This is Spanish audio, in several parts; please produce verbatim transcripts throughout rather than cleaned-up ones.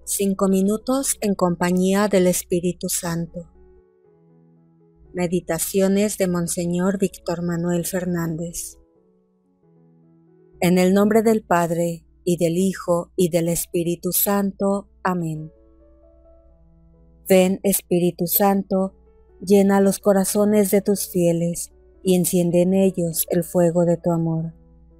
Cinco minutos en compañía del Espíritu Santo. Meditaciones de Monseñor Víctor Manuel Fernández. En el nombre del Padre, y del Hijo, y del Espíritu Santo. Amén. Ven, Espíritu Santo, llena los corazones de tus fieles, y enciende en ellos el fuego de tu amor.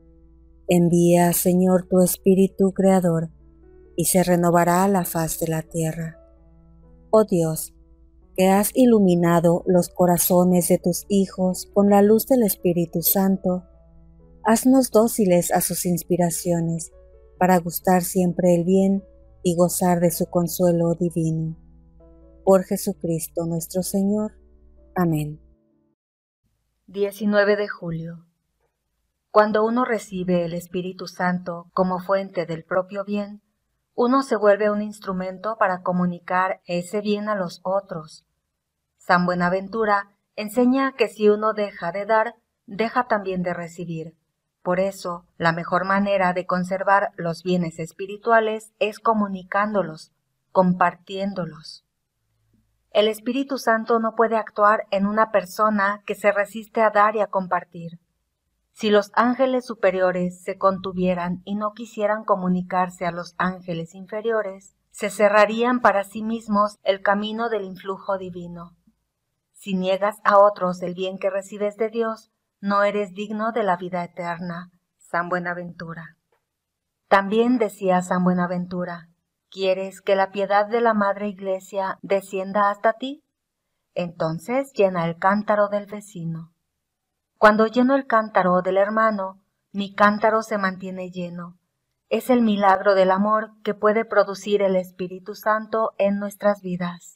Envía, Señor, tu Espíritu Creador, y se renovará la faz de la tierra. Oh Dios, que has iluminado los corazones de tus hijos con la luz del Espíritu Santo, haznos dóciles a sus inspiraciones, para gustar siempre el bien y gozar de su consuelo divino. Por Jesucristo nuestro Señor. Amén. diecinueve de julio. Cuando uno recibe el Espíritu Santo como fuente del propio bien, uno se vuelve un instrumento para comunicar ese bien a los otros. San Buenaventura enseña que si uno deja de dar, deja también de recibir. Por eso, la mejor manera de conservar los bienes espirituales es comunicándolos, compartiéndolos. El Espíritu Santo no puede actuar en una persona que se resiste a dar y a compartir. Si los ángeles superiores se contuvieran y no quisieran comunicarse a los ángeles inferiores, se cerrarían para sí mismos el camino del influjo divino. Si niegas a otros el bien que recibes de Dios, no eres digno de la vida eterna. San Buenaventura. También decía San Buenaventura: ¿quieres que la piedad de la Madre Iglesia descienda hasta ti? Entonces llena el cántaro del vecino. Cuando lleno el cántaro del hermano, mi cántaro se mantiene lleno. Es el milagro del amor que puede producir el Espíritu Santo en nuestras vidas.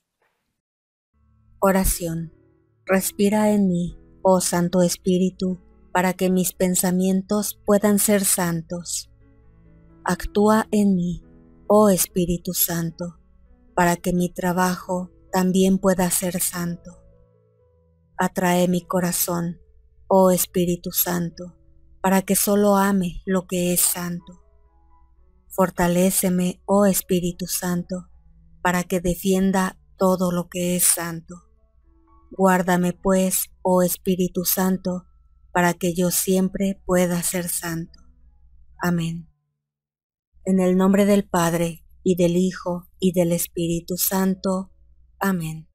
Oración. Respira en mí, oh Santo Espíritu, para que mis pensamientos puedan ser santos. Actúa en mí, oh Espíritu Santo, para que mi trabajo también pueda ser santo. Atrae mi corazón, oh Espíritu Santo, para que solo ame lo que es santo. Fortaléceme, oh Espíritu Santo, para que defienda todo lo que es santo. Guárdame pues, oh Espíritu Santo, para que yo siempre pueda ser santo. Amén. En el nombre del Padre, y del Hijo, y del Espíritu Santo. Amén.